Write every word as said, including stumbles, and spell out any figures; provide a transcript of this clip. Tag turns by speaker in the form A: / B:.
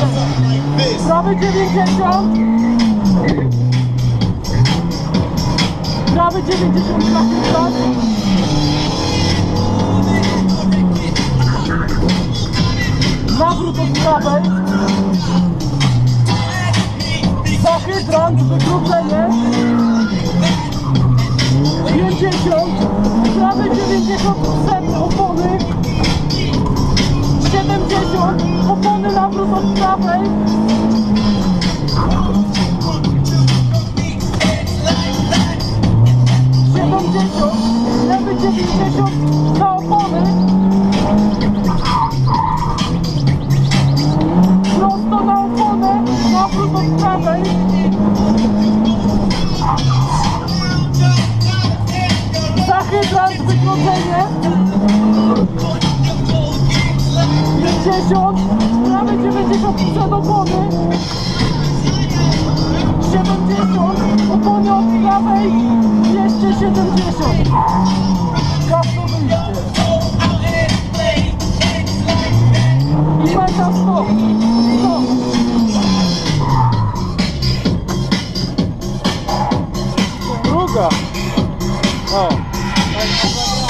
A: Prawy dziewięćdziesiąt. Prawy dziewięćdziesiąt na chwilę. Nawrót od prawej. Za hydrant, wykrócenie. pięćdziesiąt. Prawy dziewięćdziesiąt, set opony. siedemdziesiąt. Opony nawrót od prawej. siedemdziesiąt. Lewy dziewięćdziesiąt. Za opony. Prosto na oponę. Nawrót od prawej. Za hydrant, wykroczenie. pięćdziesiąt. Prawy dziewięćdziesiąt. Przed opony. siedemdziesiąt. Opony od prawej. dwieście siedemdziesiąt. Kasno wyjście. I meta stop. Stop. Druga. O.